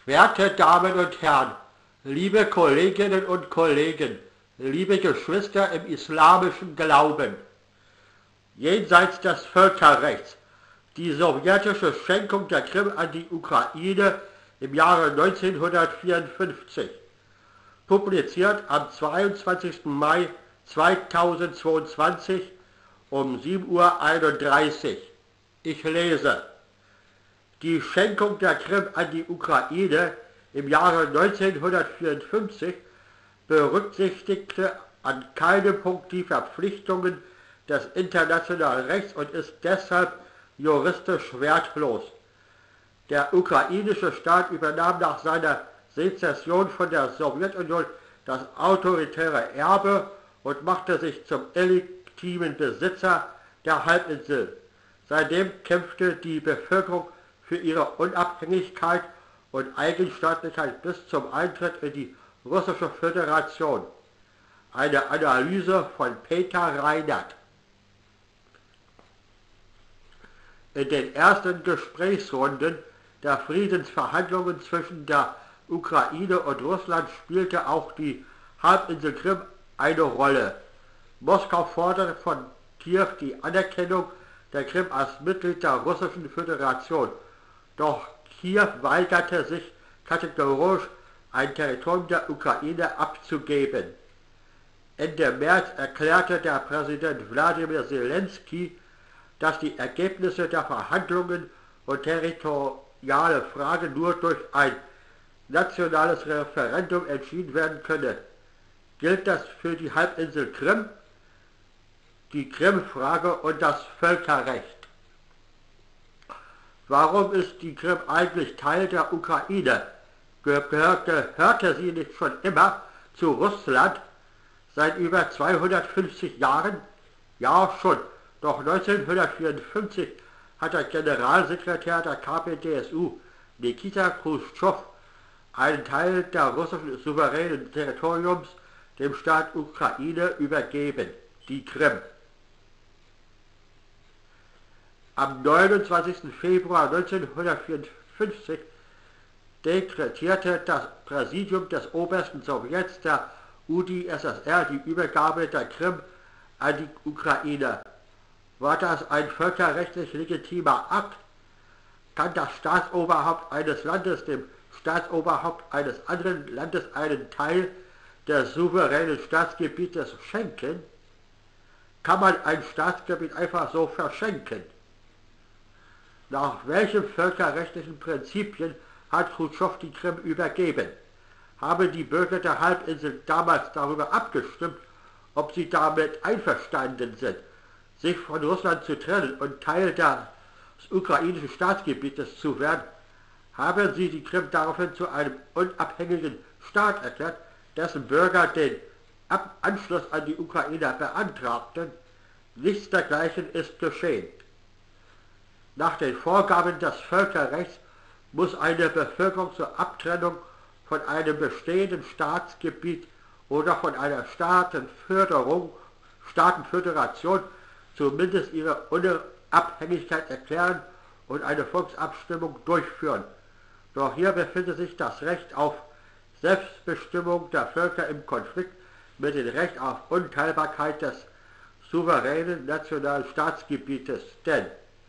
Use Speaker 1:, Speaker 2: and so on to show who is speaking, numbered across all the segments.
Speaker 1: Werte Damen und Herren, liebe Kolleginnen und Kollegen, liebe Geschwister im islamischen Glauben, jenseits des Völkerrechts, die sowjetische Schenkung der Krim an die Ukraine im Jahre 1954, publiziert am 22. Mai 2022 um 7:31 Uhr. Ich lese: Die Schenkung der Krim an die Ukraine im Jahre 1954 berücksichtigte an keinem Punkt die Verpflichtungen des internationalen Rechts und ist deshalb juristisch wertlos. Der ukrainische Staat übernahm nach seiner Sezession von der Sowjetunion das autoritäre Erbe und machte sich zum illegitimen Besitzer der Halbinsel. Seitdem kämpfte die Bevölkerung für ihre Unabhängigkeit und Eigenstaatlichkeit bis zum Eintritt in die Russische Föderation. Eine Analyse von Peter Reinert. In den ersten Gesprächsrunden der Friedensverhandlungen zwischen der Ukraine und Russland spielte auch die Halbinsel Krim eine Rolle. Moskau forderte von Kiew die Anerkennung der Krim als Mitglied der Russischen Föderation, doch Kiew weigerte sich kategorisch, ein Territorium der Ukraine abzugeben. Ende März erklärte der Präsident Wladimir Zelensky, dass die Ergebnisse der Verhandlungen und territoriale Fragen nur durch ein nationales Referendum entschieden werden könne. Gilt das für die Halbinsel Krim, die Krim-Frage und das Völkerrecht? Warum ist die Krim eigentlich Teil der Ukraine? Gehörte sie nicht schon immer zu Russland? Seit über 250 Jahren? Ja, schon. Doch 1954 hat der Generalsekretär der KPDSU, Nikita Chruschtschow, einen Teil der russischen souveränen Territoriums dem Staat Ukraine übergeben, die Krim. Am 29. Februar 1954 dekretierte das Präsidium des Obersten Sowjets der UdSSR die Übergabe der Krim an die Ukraine. War das ein völkerrechtlich legitimer Akt? Kann das Staatsoberhaupt eines Landes dem Staatsoberhaupt eines anderen Landes einen Teil des souveränen Staatsgebietes schenken? Kann man ein Staatsgebiet einfach so verschenken? Nach welchen völkerrechtlichen Prinzipien hat Chruschtschow die Krim übergeben? Haben die Bürger der Halbinsel damals darüber abgestimmt, ob sie damit einverstanden sind, sich von Russland zu trennen und Teil des ukrainischen Staatsgebietes zu werden? Haben sie die Krim daraufhin zu einem unabhängigen Staat erklärt, dessen Bürger den Anschluss an die Ukraine beantragten? Nichts dergleichen ist geschehen. Nach den Vorgaben des Völkerrechts muss eine Bevölkerung zur Abtrennung von einem bestehenden Staatsgebiet oder von einer Staatenföderation zumindest ihre Unabhängigkeit erklären und eine Volksabstimmung durchführen. Doch hier befindet sich das Recht auf Selbstbestimmung der Völker im Konflikt mit dem Recht auf Unteilbarkeit des souveränen nationalen Staatsgebietes, denn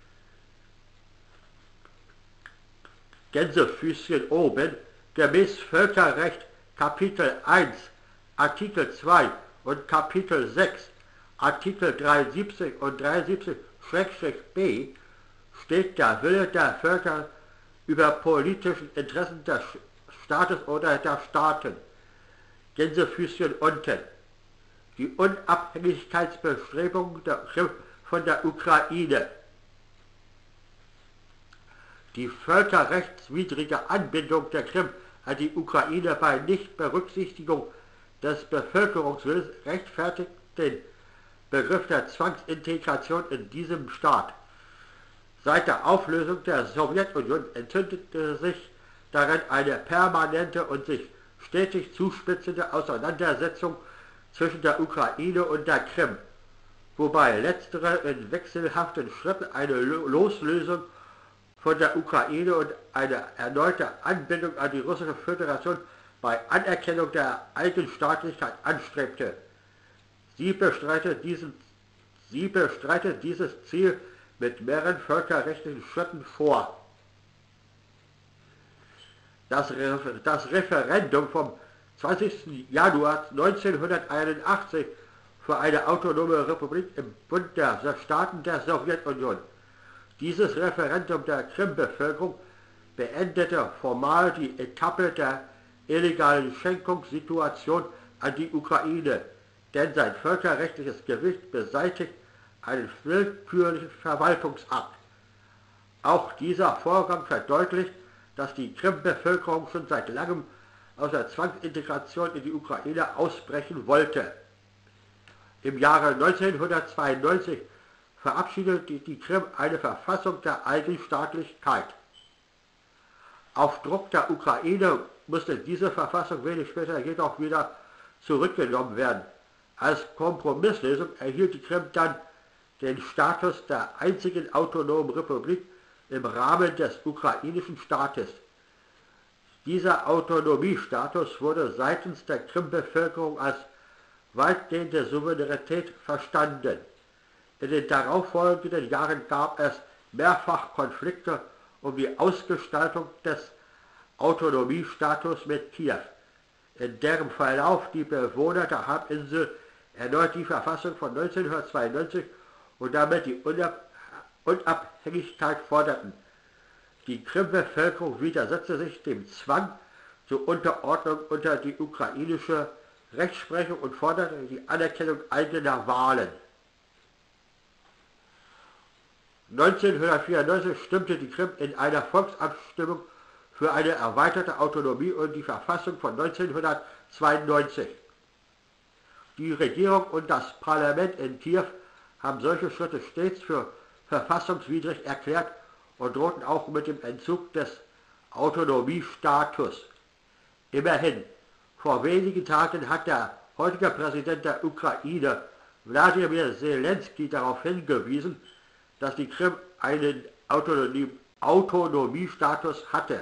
Speaker 1: Gänsefüßchen oben, gemäß Völkerrecht Kapitel 1, Artikel 2 und Kapitel 6, Artikel 73 und 73-b steht der Wille der Völker über politischen Interessen des Staates oder der Staaten. Gänsefüßchen unten. Die Unabhängigkeitsbestrebungen der Krim von der Ukraine. Die völkerrechtswidrige Anbindung der Krim an die Ukraine bei Nichtberücksichtigung des Bevölkerungswillens rechtfertigt den Begriff der Zwangsintegration in diesem Staat. Seit der Auflösung der Sowjetunion entzündete sich darin eine permanente und sich stetig zuspitzende Auseinandersetzung zwischen der Ukraine und der Krim, wobei letztere in wechselhaften Schritten eine Loslösung von der Ukraine und eine erneute Anbindung an die Russische Föderation bei Anerkennung der Eigenstaatlichkeit anstrebte. Sie bestreitet dieses Ziel mit mehreren völkerrechtlichen Schritten vor. Das Referendum vom 20. Januar 1981 für eine autonome Republik im Bund der Staaten der Sowjetunion. Dieses Referendum der Krim-Bevölkerung beendete formal die Etappe der illegalen Schenkungssituation an die Ukraine, denn sein völkerrechtliches Gewicht beseitigt einen willkürlichen Verwaltungsakt. Auch dieser Vorgang verdeutlicht, dass die Krim-Bevölkerung schon seit langem aus der Zwangsintegration in die Ukraine ausbrechen wollte. Im Jahre 1992 verabschiedete die Krim eine Verfassung der Eigenstaatlichkeit. Auf Druck der Ukraine musste diese Verfassung wenig später jedoch wieder zurückgenommen werden. Als Kompromisslösung erhielt die Krim dann den Status der einzigen autonomen Republik im Rahmen des ukrainischen Staates. Dieser Autonomiestatus wurde seitens der Krim-Bevölkerung als weitgehende Souveränität verstanden. In den darauffolgenden Jahren gab es mehrfach Konflikte um die Ausgestaltung des Autonomiestatus mit Kiew, in deren Verlauf die Bewohner der Halbinsel erneut die Verfassung von 1992 und damit die Unabhängigkeit forderten. Die Krim-Bevölkerung widersetzte sich dem Zwang zur Unterordnung unter die ukrainische Rechtsprechung und forderte die Anerkennung eigener Wahlen. 1994 stimmte die Krim in einer Volksabstimmung für eine erweiterte Autonomie und die Verfassung von 1992. Die Regierung und das Parlament in Kiew haben solche Schritte stets für verfassungswidrig erklärt und drohten auch mit dem Entzug des Autonomiestatus. Immerhin, vor wenigen Tagen hat der heutige Präsident der Ukraine, Wladimir Zelensky, darauf hingewiesen, dass die Krim einen Autonomiestatus hatte.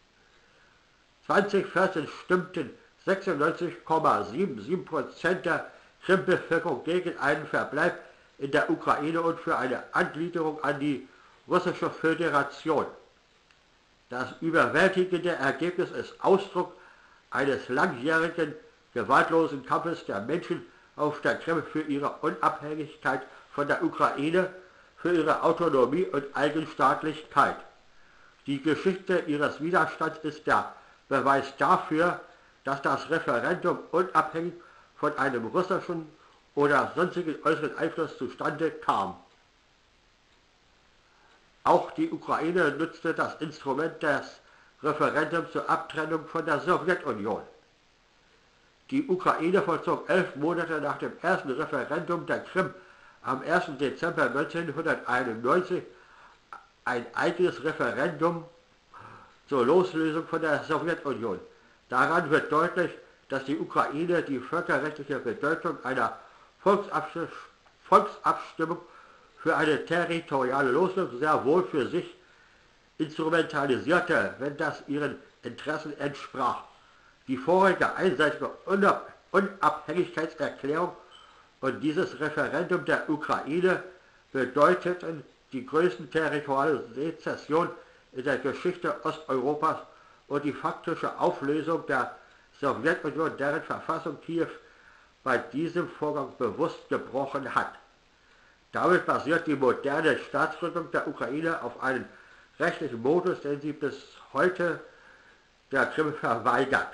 Speaker 1: 2014 stimmten 96,77% der Krim-Bevölkerung gegen einen Verbleib in der Ukraine und für eine Angliederung an die Russische Föderation. Das überwältigende Ergebnis ist Ausdruck eines langjährigen, gewaltlosen Kampfes der Menschen auf der Krim für ihre Unabhängigkeit von der Ukraine, für ihre Autonomie und Eigenstaatlichkeit. Die Geschichte ihres Widerstands ist der Beweis dafür, dass das Referendum unabhängig von einem russischen oder sonstigen äußeren Einfluss zustande kam. Auch die Ukraine nutzte das Instrument des Referendums zur Abtrennung von der Sowjetunion. Die Ukraine vollzog 11 Monate nach dem ersten Referendum der Krim am 1. Dezember 1991 ein eigenes Referendum zur Loslösung von der Sowjetunion. Daran wird deutlich, dass die Ukraine die völkerrechtliche Bedeutung einer Volksabstimmung für eine territoriale Loslösung sehr wohl für sich instrumentalisierte, wenn das ihren Interessen entsprach. Die vorherige einseitige Unabhängigkeitserklärung und dieses Referendum der Ukraine bedeuteten die größten territoriale Sezession in der Geschichte Osteuropas und die faktische Auflösung der Sowjetunion, deren Verfassung Kiew bei diesem Vorgang bewusst gebrochen hat. Damit basiert die moderne Staatsgründung der Ukraine auf einem rechtlichen Modus, den sie bis heute der Krim verweigert.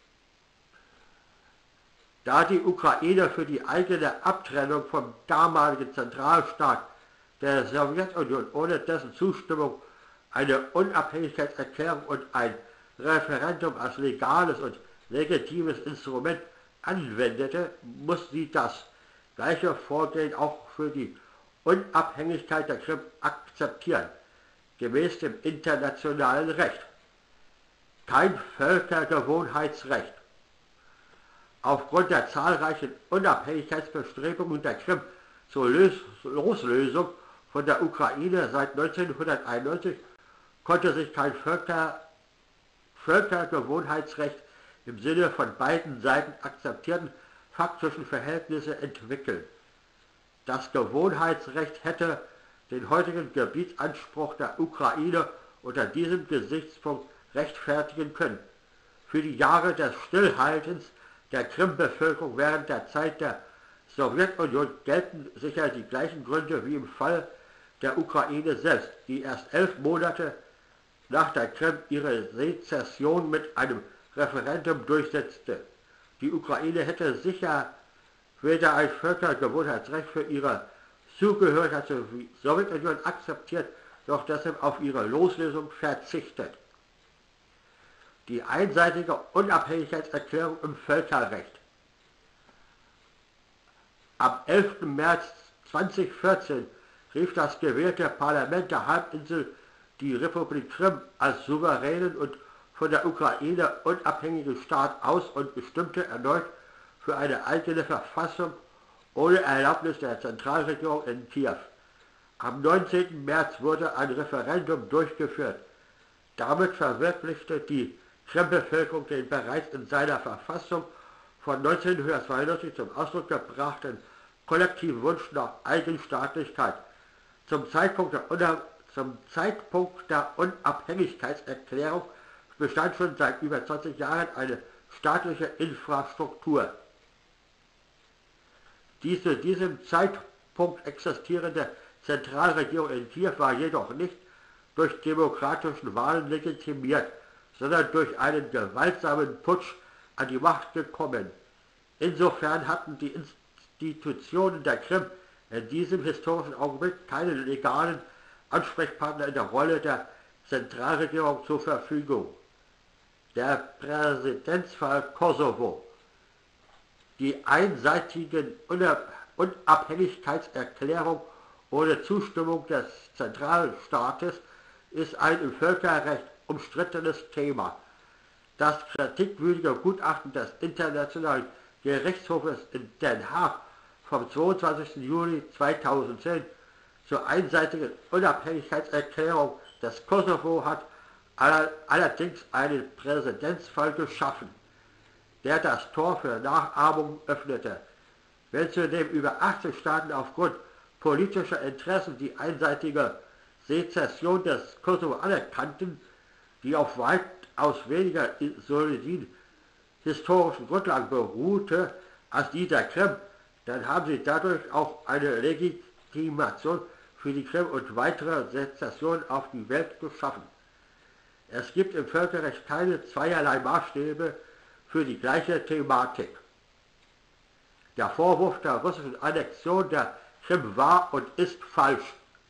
Speaker 1: Da die Ukraine für die eigene Abtrennung vom damaligen Zentralstaat der Sowjetunion ohne dessen Zustimmung eine Unabhängigkeitserklärung und ein Referendum als legales und legitimes Instrument anwendete, muss sie das gleiche Vorgehen auch für die Unabhängigkeit der Krim akzeptieren, gemäß dem internationalen Recht. Kein Völkergewohnheitsrecht. Aufgrund der zahlreichen Unabhängigkeitsbestrebungen der Krim zur Loslösung von der Ukraine seit 1991 konnte sich kein Völkergewohnheitsrecht im Sinne von beiden Seiten akzeptierten faktischen Verhältnisse entwickeln. Das Gewohnheitsrecht hätte den heutigen Gebietsanspruch der Ukraine unter diesem Gesichtspunkt rechtfertigen können. Für die Jahre des Stillhaltens der Krim-Bevölkerung während der Zeit der Sowjetunion gelten sicher die gleichen Gründe wie im Fall der Ukraine selbst, die erst 11 Monate nach der Krim ihre Sezession mit einem Referendum durchsetzte. Die Ukraine hätte sicher weder ein Völkergewohnheitsrecht für ihre Zugehörigkeit zur Sowjetunion akzeptiert, noch deshalb auf ihre Loslösung verzichtet. Die einseitige Unabhängigkeitserklärung im Völkerrecht. Am 11. März 2014 rief das gewählte Parlament der Halbinsel die Republik Krim als souveränen und von der Ukraine unabhängigen Staat aus und bestimmte erneut für eine eigene Verfassung ohne Erlaubnis der Zentralregierung in Kiew. Am 19. März wurde ein Referendum durchgeführt. Damit verwirklichte die Krim-Bevölkerung den bereits in seiner Verfassung von 1992 zum Ausdruck gebrachten kollektiven Wunsch nach Eigenstaatlichkeit. Zum Zeitpunkt der Unabhängigkeitserklärung bestand schon seit über 20 Jahren eine staatliche Infrastruktur. Die zu diesem Zeitpunkt existierende Zentralregierung in Kiew war jedoch nicht durch demokratischen Wahlen legitimiert, sondern durch einen gewaltsamen Putsch an die Macht gekommen. Insofern hatten die Institutionen der Krim in diesem historischen Augenblick keinen legalen Ansprechpartner in der Rolle der Zentralregierung zur Verfügung. Der Präzedenzfall Kosovo. Die einseitigen Unabhängigkeitserklärung ohne Zustimmung des Zentralstaates ist ein im Völkerrecht umstrittenes Thema. Das kritikwürdige Gutachten des Internationalen Gerichtshofes in Den Haag vom 22. Juli 2010 zur einseitigen Unabhängigkeitserklärung des Kosovo hat allerdings einen Präzedenzfall geschaffen, der das Tor für Nachahmung öffnete. Wenn zudem über 18 Staaten aufgrund politischer Interessen die einseitige Sezession des Kosovo anerkannten, die auf weitaus weniger soliden historischen Grundlagen beruhte als die der Krim, dann haben sie dadurch auch eine Legitimation für die Krim und weitere Sezessionen auf die Welt geschaffen. Es gibt im Völkerrecht keine zweierlei Maßstäbe für die gleiche Thematik. Der Vorwurf der russischen Annexion der Krim war und ist falsch.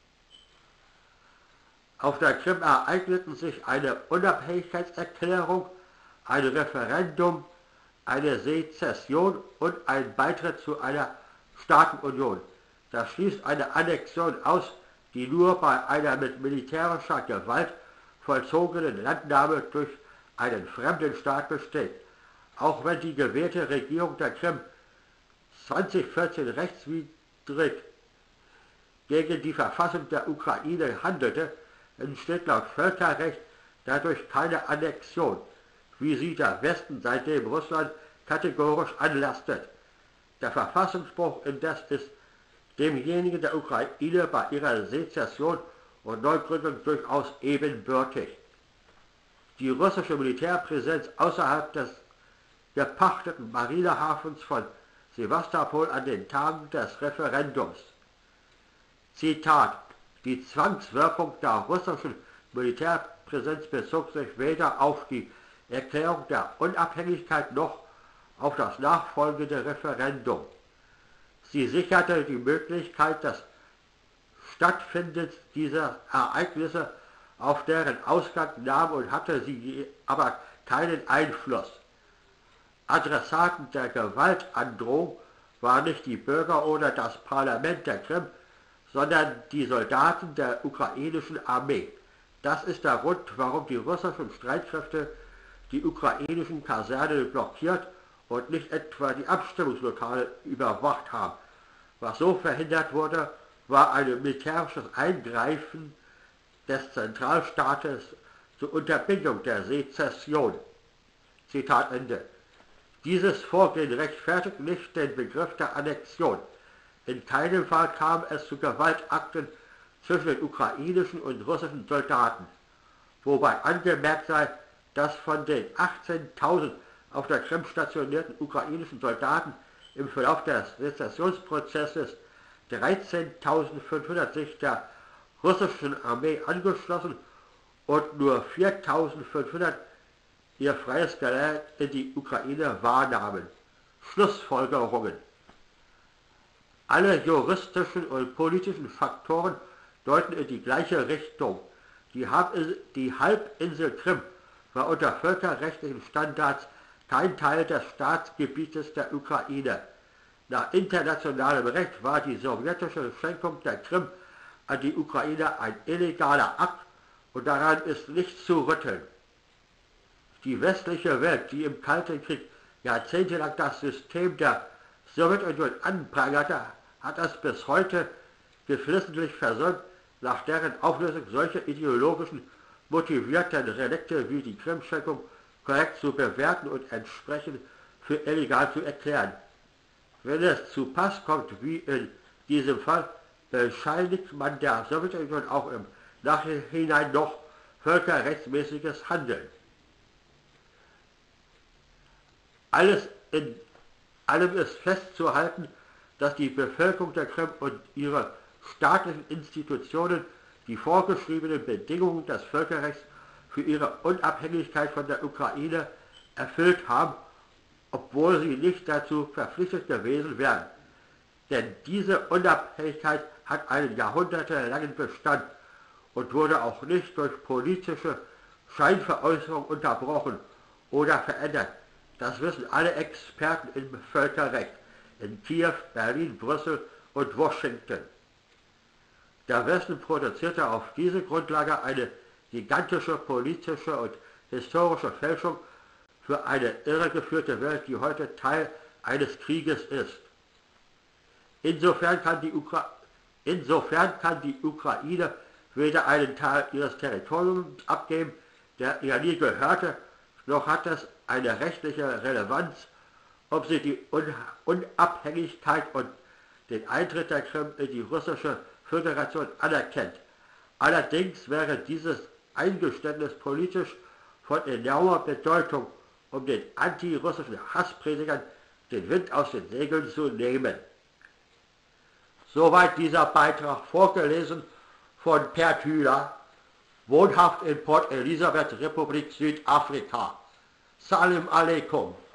Speaker 1: Auf der Krim ereigneten sich eine Unabhängigkeitserklärung, ein Referendum, eine Sezession und ein Beitritt zu einer Staatenunion. Das schließt eine Annexion aus, die nur bei einer mit militärischer Gewalt vollzogenen Landnahme durch einen fremden Staat besteht. Auch wenn die gewählte Regierung der Krim 2014 rechtswidrig gegen die Verfassung der Ukraine handelte, entsteht laut Völkerrecht dadurch keine Annexion, wie sie der Westen seitdem Russland kategorisch anlastet. Der Verfassungsbruch indes ist demjenigen der Ukraine bei ihrer Sezession und Neugründung durchaus ebenbürtig. Die russische Militärpräsenz außerhalb des gepachteten Marinehafens von Sewastopol an den Tagen des Referendums. Zitat: Die Zwangswirkung der russischen Militärpräsenz bezog sich weder auf die Erklärung der Unabhängigkeit noch auf das nachfolgende Referendum. Sie sicherte die Möglichkeit des Stattfindens dieser Ereignisse auf deren Ausgang nahm und hatte sie aber keinen Einfluss. Adressaten der Gewaltandrohung waren nicht die Bürger oder das Parlament der Krim, sondern die Soldaten der ukrainischen Armee. Das ist der Grund, warum die russischen Streitkräfte die ukrainischen Kasernen blockiert und nicht etwa die Abstimmungslokale überwacht haben. Was so verhindert wurde, war ein militärisches Eingreifen des Zentralstaates zur Unterbindung der Sezession. Zitat Ende. Dieses Vorgehen rechtfertigt nicht den Begriff der Annexion. In keinem Fall kam es zu Gewaltakten zwischen den ukrainischen und russischen Soldaten, wobei angemerkt sei, dass von den 18.000 auf der Krim stationierten ukrainischen Soldaten im Verlauf des Sezessionsprozesses 13.500 sich der russischen Armee angeschlossen und nur 4.500 ihr freies Geleit in die Ukraine wahrnahmen. Schlussfolgerungen. Alle juristischen und politischen Faktoren deuten in die gleiche Richtung. Die Halbinsel Krim war unter völkerrechtlichen Standards kein Teil des Staatsgebietes der Ukraine. Nach internationalem Recht war die sowjetische Schenkung der Krim an die Ukraine ein illegaler Akt und daran ist nichts zu rütteln. Die westliche Welt, die im Kalten Krieg jahrzehntelang das System der Sowjetunion anprangerte, hat es bis heute geflissentlich versäumt, nach deren Auflösung solche ideologischen motivierten Relikte wie die Krimschenkung korrekt zu bewerten und entsprechend für illegal zu erklären. Wenn es zu Pass kommt, wie in diesem Fall, bescheinigt man der Sowjetunion auch im Nachhinein noch völkerrechtsmäßiges Handeln. In allem ist festzuhalten, dass die Bevölkerung der Krim und ihre staatlichen Institutionen die vorgeschriebenen Bedingungen des Völkerrechts für ihre Unabhängigkeit von der Ukraine erfüllt haben, obwohl sie nicht dazu verpflichtet gewesen wären. Denn diese Unabhängigkeit hat einen jahrhundertelangen Bestand und wurde auch nicht durch politische Scheinveräußerungen unterbrochen oder verändert. Das wissen alle Experten im Völkerrecht in Kiew, Berlin, Brüssel und Washington. Der Westen produzierte auf diese Grundlage eine gigantische politische und historische Fälschung für eine irregeführte Welt, die heute Teil eines Krieges ist. Insofern kann die Ukraine weder einen Teil ihres Territoriums abgeben, der ihr nie gehörte, noch hat es eine rechtliche Relevanz, ob sie die Unabhängigkeit und den Eintritt der Krim in die russische Föderation anerkennt. Allerdings wäre dieses Eingeständnis politisch von enormer Bedeutung, um den antirussischen Hasspredigern den Wind aus den Segeln zu nehmen. Soweit dieser Beitrag, vorgelesen von Per Thüler, wohnhaft in Port Elizabeth, Republik Südafrika. Salam alaikum.